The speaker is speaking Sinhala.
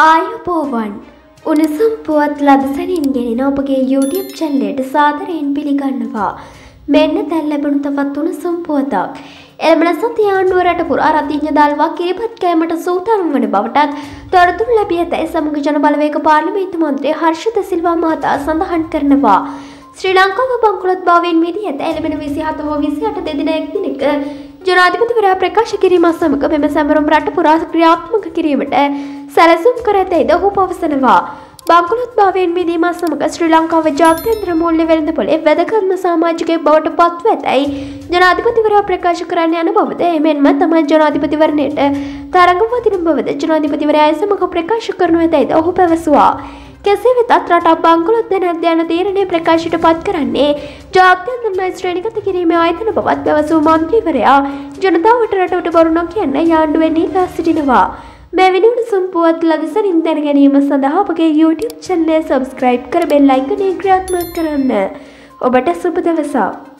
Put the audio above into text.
ආයුබෝවන් උණුසුම් පුවත් ලදසනින් ගෙනෙන ඔබගේ YouTube channel එකට සාදරයෙන් පිළිගන්නවා. මෙන්න දැන් ලැබුණු තවත් උණුසුම් පුවතක්. එළඹෙන සතිය ආණ්ඩුව රට පුරා රතිඤ්ඤ දාල්වා කිරිපත් කෑමට සූදානම් වන බවටත් තොරතුරු ලැබී ඇතැයි සමග ජන බලවේග පාර්ලිමේන්තු මන්ත්‍රී හර්ෂ ද සිල්වා මහතා සඳහන් කරනවා. ශ්‍රී ලංකාව බංකොලොත්භාවයෙන් මිදී ඇත. එළඹෙන 27 හෝ 28 දෙදින එක් දිනක ජනාධිපතිවරයා ප්‍රකාශ කිරීමත් සමග මෙම සැමරුම් රට පුරා ක්‍රියාත්මක කිරීමට සැලසුම් කර ඇතැයිද ඔහු පවසනවා. බංකොලොත්භාවයෙන් මිදීමත් සමග ශ්‍රී ලංකාව ජාත්‍යන්තර මූල්‍ය වෙළඳපොලේ වැදගත්ම සමාජිකයෙක් බවට පත්ව ඇතැයි ජනාධිපතිවරයා ප්‍රකාශ කරන්න යන බවද එමෙන්ම තමයි ජනාධිපතිවරණයට තරඟ වදින බවද ජනාධිපතිවරයා සමග ප්‍රකාශ කරනු ඇතැයිද ඔහු පැවසුවා. කෙසේ වෙතත් රටක් බංකොලොත් නැද්ද යන තීරණය ප්‍රකාශයට පත් කරන්නේ ජාත්‍යන්තර ණය ශ්‍රේණිගත කිරීමේ ආයතන බවත් පැවසූ මන්ත්‍රීවරයා ජනතාවට රටවට බොරු නොකියන්න ආණ්ඩුවෙන් ඉල්ලා සිටිනවා. මෙවැනි උණුසුම් පුවත් ලදසනින් දැන ගැනීම සඳහා අපගේ YouTube channel එක subscribe කර bell icon එක ක්‍රියාත්මක කරන්න. ඔබට සුබ දවසක්.